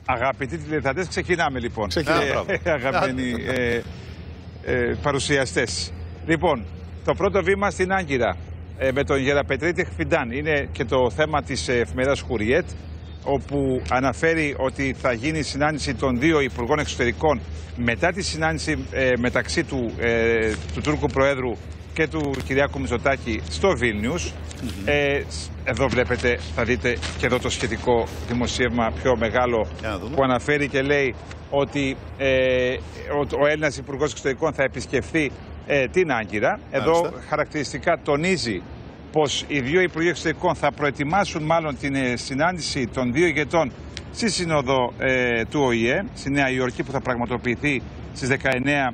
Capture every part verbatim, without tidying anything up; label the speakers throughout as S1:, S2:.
S1: Αγαπητοί τηλεθεατές, ξεκινάμε λοιπόν.
S2: Ε,
S1: αγαπημένοι ε, ε, παρουσιαστές. Λοιπόν, το πρώτο βήμα στην Άγκυρα ε, με τον Γεραπετρίτη Χφιντάν είναι και το θέμα της εφημερίδας Χουριέτ, όπου αναφέρει ότι θα γίνει συνάντηση των δύο Υπουργών Εξωτερικών μετά τη συνάντηση ε, μεταξύ του, ε, του Τούρκου Προέδρου και του Κυριάκου Μητσοτάκη στο Βίλνιους. Mm-hmm. ε, εδώ βλέπετε, θα δείτε και εδώ το σχετικό δημοσίευμα πιο μεγάλο που αναφέρει και λέει ότι ε, ο, ο Έλληνας Υπουργός Εξωτερικών θα επισκεφθεί ε, την Άγκυρα. Εδώ Μάλιστα. χαρακτηριστικά τονίζει πως οι δύο Υπουργοί Εξωτερικών θα προετοιμάσουν μάλλον την ε, συνάντηση των δύο ηγετών στη Σύνοδο ε, του Ο Η Ε στη Νέα Υόρκη, που θα πραγματοποιηθεί στις δεκαεννέα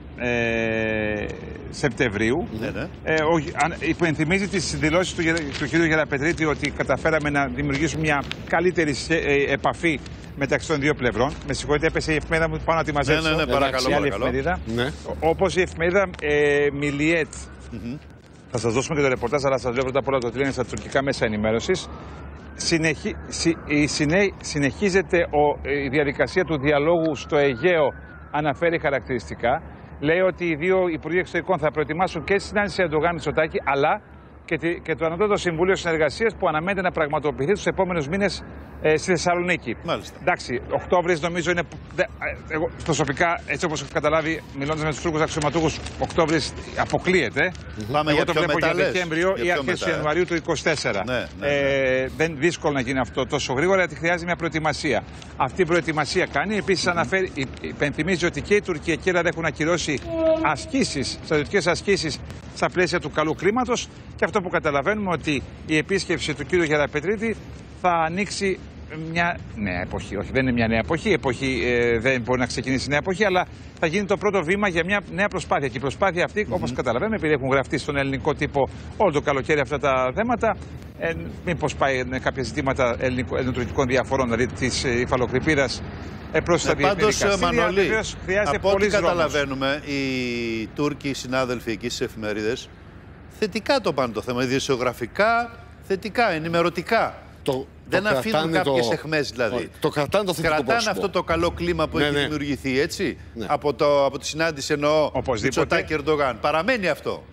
S1: ε, Σεπτεμβρίου. Ναι, ναι. Ε, ο, αν, υπενθυμίζει τις δηλώσεις του, του κ. Γεραπετρίτη ότι καταφέραμε να δημιουργήσουμε μια καλύτερη ε, επαφή μεταξύ των δύο πλευρών. Με συγχωρείτε, έπεσε η εφημερίδα μου πάνω να τη μαζέψω.
S2: Ναι, ναι, ναι, παρακαλώ,
S1: η άλλη
S2: παρακαλώ.
S1: εφημερίδα.
S2: Ναι.
S1: Όπως η εφημερίδα ε, Μιλιέτ. Mm-hmm. Θα σας δώσουμε και το ρεπορτάζ, αλλά σας λέω πρώτα απ' όλα το τι λένε στα τουρκικά μέσα ενημέρωσης. Συνεχι... Συ... Συνε... Συνεχίζεται ο... η διαδικασία του διαλόγου στο Αιγαίο, αναφέρει χαρακτηριστικά. Λέει ότι οι δύο Υπουργοί Εξωτερικών θα προετοιμάσουν και τη συνάντηση Ερντογάν Μητσοτάκη, αλλά και, τη... και το Ανώτατο Συμβούλιο Συνεργασίας που αναμένεται να πραγματοποιηθεί τους επόμενους μήνες ε, στη Θεσσαλονίκη. Μάλιστα. Εντάξει, Οκτώβρης νομίζω είναι. Εγώ προσωπικά, έτσι όπως έχω καταλάβει, μιλώντας με τους Τούρκους αξιωματούχους, Οκτώβρης αποκλείεται.
S2: Πάμε
S1: Εγώ
S2: για
S1: το
S2: πιο
S1: βλέπω
S2: μετά,
S1: για Δεκέμβριο ή αρχές του Ιανουαρίου του είκοσι τέσσερα. Ναι, ναι, ναι. Ε, δεν δύσκολο να γίνει αυτό τόσο γρήγορα, γιατί χρειάζεται μια προετοιμασία. Αυτή η προετοιμασία κάνει. Επίσης, mm-hmm. αναφέρει, υπενθυμίζει ότι και η Τουρκία και η Ελλάδα έχουν ακυρώσει ασκήσεις, στρατιωτικές ασκήσεις στα πλαίσια του καλού κλίματος. Και αυτό που καταλαβαίνουμε ότι η επίσκεψη του κ. Γεραπετρίτη θα ανοίξει μια νέα εποχή. Όχι, δεν είναι μια νέα εποχή. Η εποχή ε, δεν μπορεί να ξεκινήσει νέα εποχή, αλλά θα γίνει το πρώτο βήμα για μια νέα προσπάθεια. Και η προσπάθεια αυτή, mm-hmm. όπως καταλαβαίνουμε, επειδή έχουν γραφτεί στον ελληνικό τύπο όλο το καλοκαίρι αυτά τα θέματα, ε, μήπως πάει με κάποια ζητήματα ελληνοτουρκικών διαφορών, δηλαδή της ε, υφαλοκρηπίδας ε, προς ε, τα διεθνή δικαστήρια. Βεβαίως χρειάζεται
S2: από ό,τι καταλαβαίνουμε,
S1: δρόμος.
S2: Οι Τούρκοι συνάδελφοι εκεί στις εφημερίδες θετικά το πάνε το θέμα, ειδησιογραφικά, θετικά, ενημερωτικά. Το, δεν το αφήνουν κάποιες το... αιχμές δηλαδή.
S3: Το κρατάνε το θετικό
S2: Κρατάνε αυτό το καλό κλίμα που ναι, έχει ναι. δημιουργηθεί, έτσι. Ναι. Από, το, από τη συνάντηση εννοώ Μητσοτάκη Ερντογάν. Παραμένει αυτό.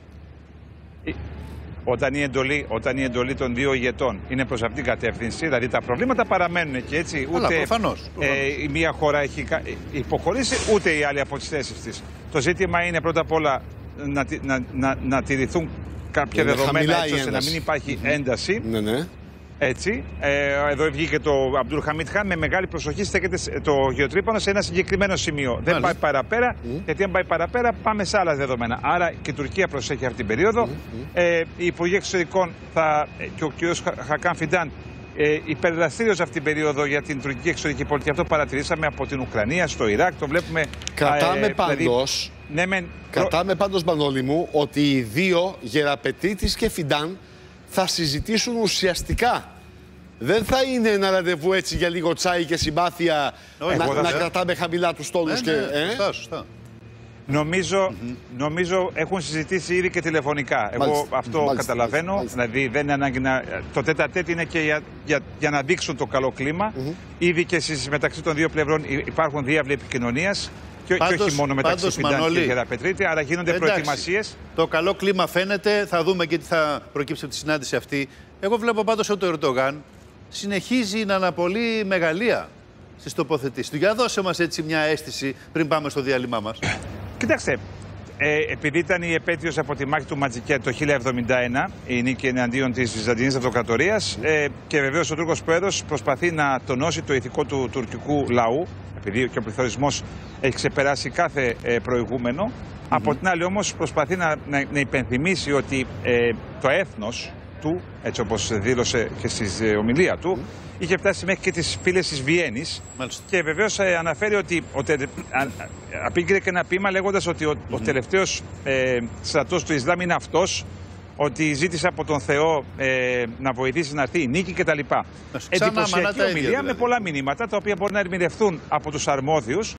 S1: Όταν η, εντολή, όταν η εντολή των δύο ηγετών είναι προς αυτήν την κατεύθυνση, δηλαδή τα προβλήματα παραμένουν και έτσι. Ούτε
S2: Αλλά, προφανώς, προφανώς.
S1: Ε, η μία χώρα έχει υποχωρήσει, ούτε η άλλη από τις θέσεις της. Το ζήτημα είναι πρώτα απ' όλα να, να, να, να τηρηθούν κάποια είναι δεδομένα, έτσι ώστε να μην υπάρχει mm-hmm. ένταση. Ναι, ναι. Έτσι, ε, εδώ βγήκε το Αμπτούλ Χαμίτ Χάν, με μεγάλη προσοχή στέκεται το γεωτρύπανο σε ένα συγκεκριμένο σημείο. Μάλιστα. Δεν πάει παραπέρα, mm. γιατί αν πάει παραπέρα πάμε σε άλλα δεδομένα. Άρα και η Τουρκία προσέχει αυτή την περίοδο. Mm. Ε, οι Υπουργοί Εξωτερικών θα, και ο κ. Χακάν Φιντάν ε, υπερδραστήριος αυτή την περίοδο για την τουρκική εξωτερική πολιτική. Αυτό παρατηρήσαμε από την Ουκρανία στο Ιράκ, το βλέπουμε.
S3: Κρατάμε ε, πάντως,
S1: δηλαδή, ναι, μεν,
S3: κρατάμε πάντως, Μανώλη μου, ότι οι δύο, Γεραπετρίτης και Φιντάν, θα συζητήσουν ουσιαστικά. Δεν θα είναι ένα ραντεβού έτσι για λίγο τσάι και συμπάθεια, Όχι, να, να, να κρατάμε χαμηλά τους τόνους.
S2: Ναι,
S3: και,
S2: ναι,
S3: ε?
S2: σωστά, σωστά.
S1: Νομίζω, mm-hmm. νομίζω έχουν συζητήσει ήδη και τηλεφωνικά. Εγώ μάλιστα, αυτό μάλιστα, καταλαβαίνω. Μάλιστα. Δηλαδή δεν είναι ανάγκη να. Το τέτα τέτ είναι και για, για, για να δείξουν το καλό κλίμα. Mm-hmm. Ήδη και στις, μεταξύ των δύο πλευρών υπάρχουν διάβλοι επικοινωνίας. Και, πάντως, και όχι μόνο μεταξύ Φιντάν και Γεραπετρίτη, άρα γίνονται προετοιμασίες.
S2: Το καλό κλίμα φαίνεται, θα δούμε και τι θα προκύψει από τη συνάντηση αυτή. Εγώ βλέπω πάντως ότι ο Ερντογάν συνεχίζει να αναπολύει μεγαλεία στις τοποθετήσεις του. Για δώσε μας έτσι μια αίσθηση πριν πάμε στο διάλειμμα μας.
S1: Κοιτάξτε, ε, επειδή ήταν η επέτειος από τη μάχη του Ματζικέτ το χίλια εβδομήντα ένα, η νίκη εναντίον της Βυζαντινής Αυτοκρατορίας, ε, και βεβαίως ο Τούρκος Πρόεδρος προσπαθεί να τονώσει το ηθικό του τουρκικού λαού, επειδή και ο πληθωρισμός έχει ξεπεράσει κάθε ε, προηγούμενο. Mm-hmm. Από την άλλη όμως προσπαθεί να, να, να υπενθυμίσει ότι ε, το έθνος του, έτσι όπως δήλωσε και στη ε, ομιλία του, mm-hmm. είχε φτάσει μέχρι και τις φύλες της Βιέννης. Μάλιστα. Και βεβαίως ε, αναφέρει ότι απήγγειλε και ένα ποίημα λέγοντας ότι ο, mm-hmm. ο τελευταίος ε, στρατός του Ισλάμ είναι αυτός, ότι ζήτησε από τον Θεό ε, να βοηθήσει να έρθει η νίκη κτλ. Εντυπωσιακή ομιλία δηλαδή. Με πολλά μηνύματα τα οποία μπορεί να ερμηνευθούν από τους αρμόδιους.